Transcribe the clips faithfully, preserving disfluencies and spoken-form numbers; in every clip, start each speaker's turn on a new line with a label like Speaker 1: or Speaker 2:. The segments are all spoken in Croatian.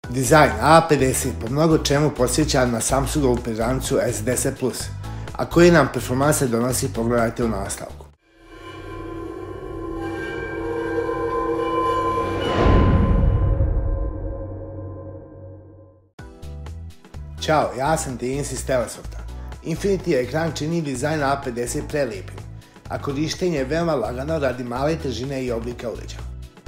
Speaker 1: Dizajn A pedeset po mnogo čemu podsjeća na Samsungovu perjanicu S deset plus, a koji nam performanse donosi pogledajte u nastavku. Ćao, ja sam Denis iz Telesofta. Infinity ekran čini dizajn A pedeset prelijepim, a korištenje je veoma lagano radi male težine i oblika uređaja.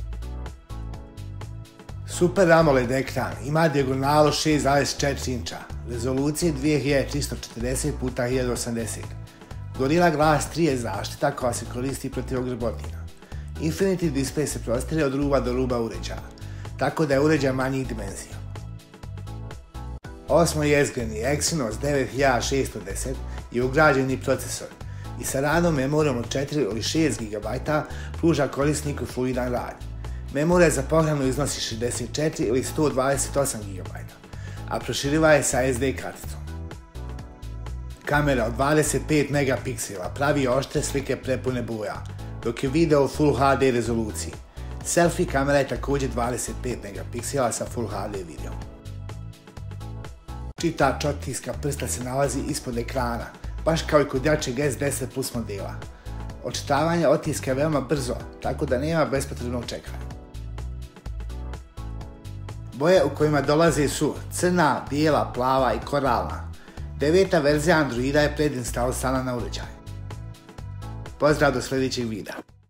Speaker 1: Super AMOLED ekran ima dijagonalu šest zarez četiri inča, rezolucije dvije hiljade tristo četrdeset puta hiljadu osamdeset. Gorilla Glass tri je zaštita koja se koristi protiv ogrbotina. Infinity display se prostire od ruba do ruba uređaja, tako da je uređaj manjih dimenzija. Osmojezgreni Exynos devet hiljada šesto deset je ugrađeni procesor i sa radnom memorijom od četiri ili šest gigabajta pruža korisniku fluidan rad. Memorija za pohranu iznosi šezdeset četiri ili sto dvadeset osam gigabajta, a proširiva je sa S D karticom. Kamera od dvadeset pet megapiksela pravi oštre slike prepune boja, dok je video u Full H D rezoluciji. Selfie kamera je također dvadeset pet megapiksela sa Full H D videom. Čitač otiska prsta se nalazi ispod ekrana, baš kao i kod jačeg S deset plus modela. Očitavanje otiska je veoma brzo, tako da nema bespotrebnog čekanja. Boje u kojima dolaze su crna, bijela, plava i koralna. Deveta verzija Androida je predinstalisana na uređaju. Pozdrav do sljedećeg videa.